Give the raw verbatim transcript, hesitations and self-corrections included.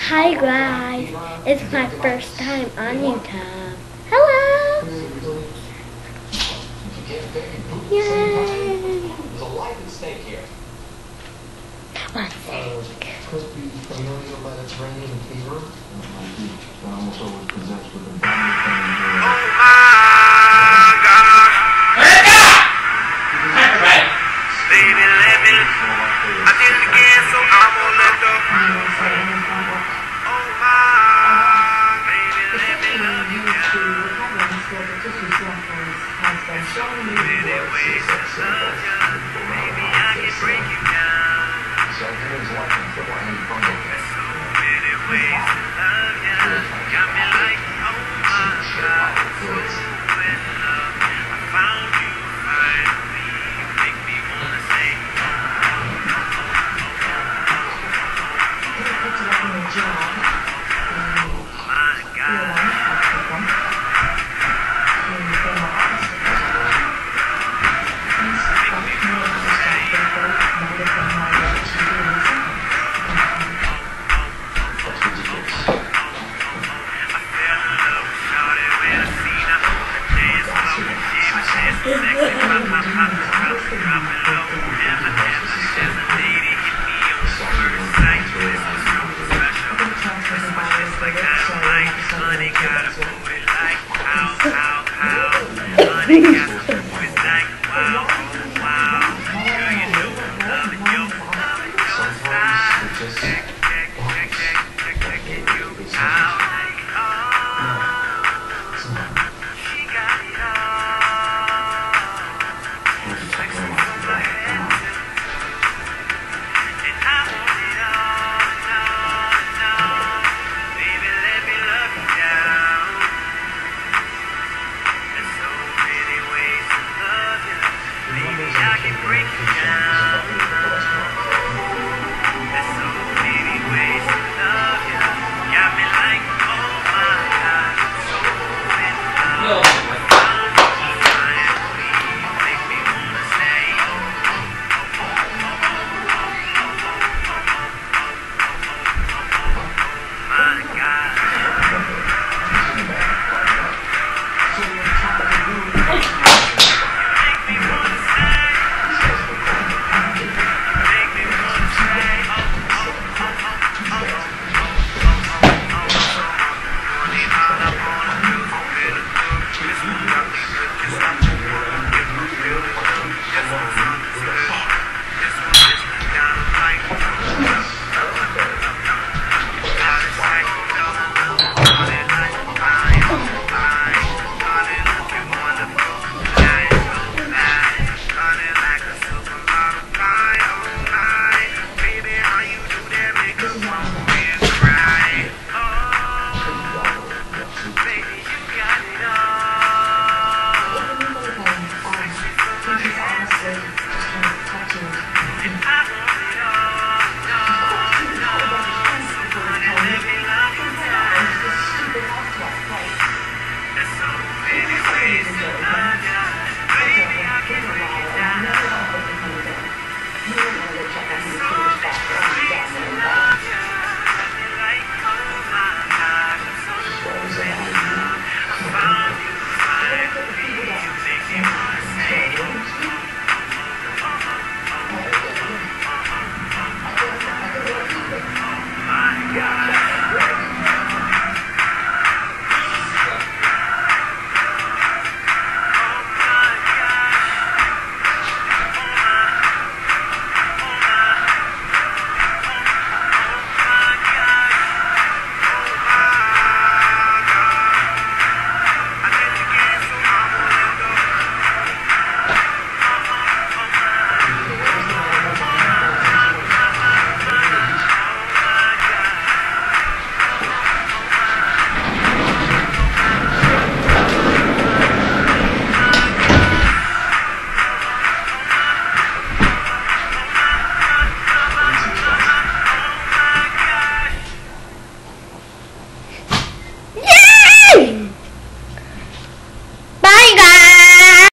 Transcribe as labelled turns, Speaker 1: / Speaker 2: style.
Speaker 1: Hi guys, it's my first time on YouTube. Hello! Yay!
Speaker 2: There's a life at stake here.
Speaker 1: One sec.
Speaker 3: Could be familial Mediterranean fever. I also was possessed with a body
Speaker 4: Baby, let me. I did it again, so I'm gonna let the. Oh my, baby, let me love you down. So many ways to love you, baby, I can break you down. So many ways to love you, got me like, oh my God, so in love. I found you finally, you make me wanna say. Honey, gotta move it like how, how, how. Honey, gotta